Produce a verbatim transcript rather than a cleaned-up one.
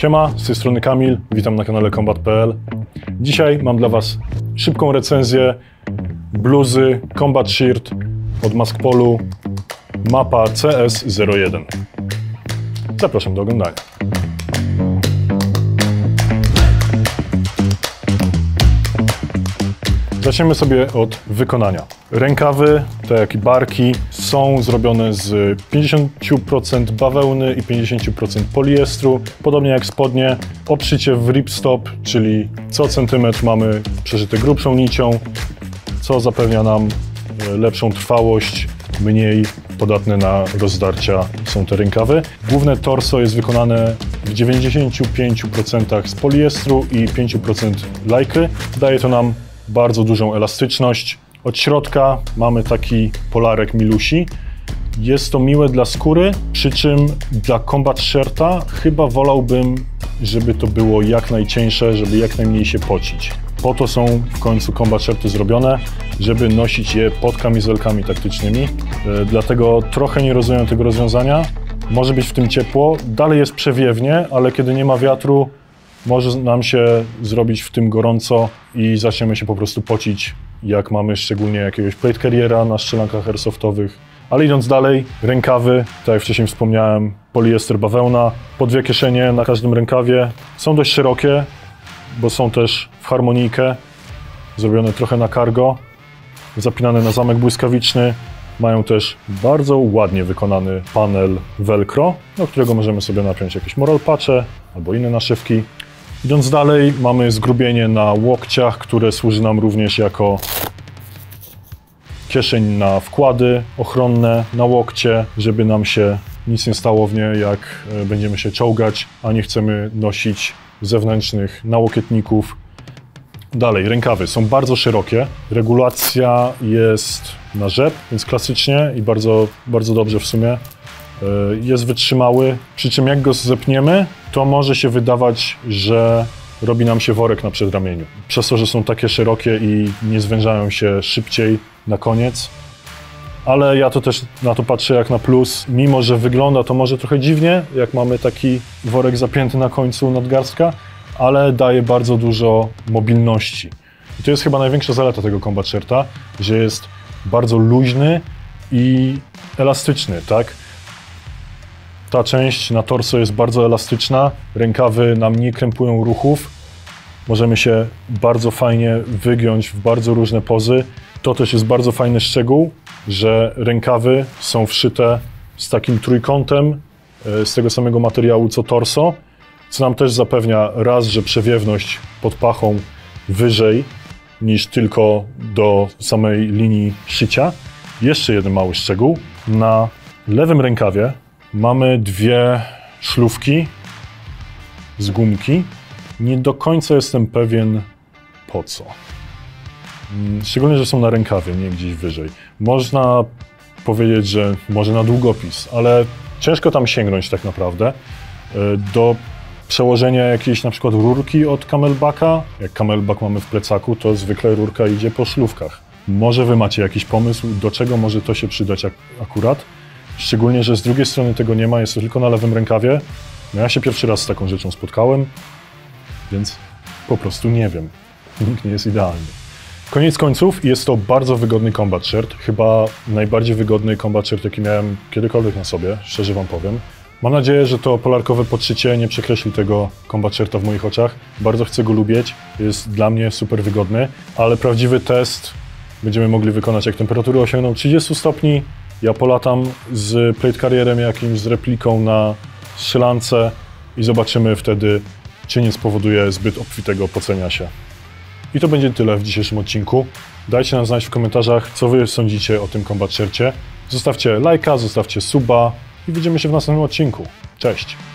Siema, z tej strony Kamil, witam na kanale Combat kropka p l. Dzisiaj mam dla Was szybką recenzję bluzy Combat Shirt od Maskpolu, mapa C S zero jeden. Zapraszam do oglądania. Zaczniemy sobie od wykonania. Rękawy, tak jak i barki, są zrobione z pięćdziesiąt procent bawełny i pięćdziesiąt procent poliestru, podobnie jak spodnie. Obszycie w ripstop, czyli co centymetr mamy przeszyte grubszą nicią, co zapewnia nam lepszą trwałość, mniej podatne na rozdarcia są te rękawy. Główne torso jest wykonane w dziewięćdziesięciu pięciu procentach z poliestru i pięciu procent lajkry. Daje to nam bardzo dużą elastyczność. Od środka mamy taki polarek Milusi. Jest to miłe dla skóry, przy czym dla Combat Shirta chyba wolałbym, żeby to było jak najcieńsze, żeby jak najmniej się pocić. Po to są w końcu Combat Shirty zrobione, żeby nosić je pod kamizelkami taktycznymi. Dlatego trochę nie rozumiem tego rozwiązania. Może być w tym ciepło, dalej jest przewiewnie, ale kiedy nie ma wiatru, może nam się zrobić w tym gorąco i zaczniemy się po prostu pocić, jak mamy szczególnie jakiegoś plate carriera na strzelankach airsoftowych. Ale idąc dalej, rękawy, tak jak wcześniej wspomniałem, poliester, bawełna, po dwie kieszenie na każdym rękawie. Są dość szerokie, bo są też w harmonijkę, zrobione trochę na cargo, zapinane na zamek błyskawiczny. Mają też bardzo ładnie wykonany panel velcro, do którego możemy sobie napiąć jakieś moral patche albo inne naszywki. Idąc dalej, mamy zgrubienie na łokciach, które służy nam również jako kieszeń na wkłady ochronne na łokcie, żeby nam się nic nie stało w nie, jak będziemy się czołgać, a nie chcemy nosić zewnętrznych nałokietników. Dalej, rękawy są bardzo szerokie, regulacja jest na rzep, więc klasycznie i bardzo, bardzo dobrze w sumie. Jest wytrzymały, przy czym jak go zepniemy, to może się wydawać, że robi nam się worek na przedramieniu. Przez to, że są takie szerokie i nie zwężają się szybciej na koniec. Ale ja to też na to patrzę jak na plus, mimo że wygląda to może trochę dziwnie, jak mamy taki worek zapięty na końcu nadgarstka, ale daje bardzo dużo mobilności. I to jest chyba największa zaleta tego Combat Shirta, że jest bardzo luźny i elastyczny, tak? Ta część na torso jest bardzo elastyczna, rękawy nam nie krępują ruchów, możemy się bardzo fajnie wygiąć w bardzo różne pozy. To też jest bardzo fajny szczegół, że rękawy są wszyte z takim trójkątem z tego samego materiału co torso, co nam też zapewnia raz, że przewiewność pod pachą wyżej niż tylko do samej linii szycia. Jeszcze jeden mały szczegół, na lewym rękawie mamy dwie szlufki z gumki. Nie do końca jestem pewien po co. Szczególnie, że są na rękawie, nie gdzieś wyżej. Można powiedzieć, że może na długopis, ale ciężko tam sięgnąć tak naprawdę. Do przełożenia jakiejś na przykład rurki od camelbacka. Jak camelback mamy w plecaku, to zwykle rurka idzie po szlufkach. Może Wy macie jakiś pomysł, do czego może to się przydać ak akurat? Szczególnie, że z drugiej strony tego nie ma, jest to tylko na lewym rękawie. No ja się pierwszy raz z taką rzeczą spotkałem, więc po prostu nie wiem. Nikt nie jest idealny. Koniec końców jest to bardzo wygodny Combat Shirt. Chyba najbardziej wygodny Combat Shirt, jaki miałem kiedykolwiek na sobie, szczerze Wam powiem. Mam nadzieję, że to polarkowe podszycie nie przekreśli tego Combat Shirta w moich oczach. Bardzo chcę go lubić, jest dla mnie super wygodny, ale prawdziwy test będziemy mogli wykonać, jak temperatury osiągną trzydzieści stopni. Ja polatam z plate carrierem jakimś, z repliką na strzelance i zobaczymy wtedy, czy nie spowoduje zbyt obfitego pocenia się. I to będzie tyle w dzisiejszym odcinku. Dajcie nam znać w komentarzach, co Wy sądzicie o tym Combat Shircie. Zostawcie lajka, zostawcie suba i widzimy się w następnym odcinku. Cześć!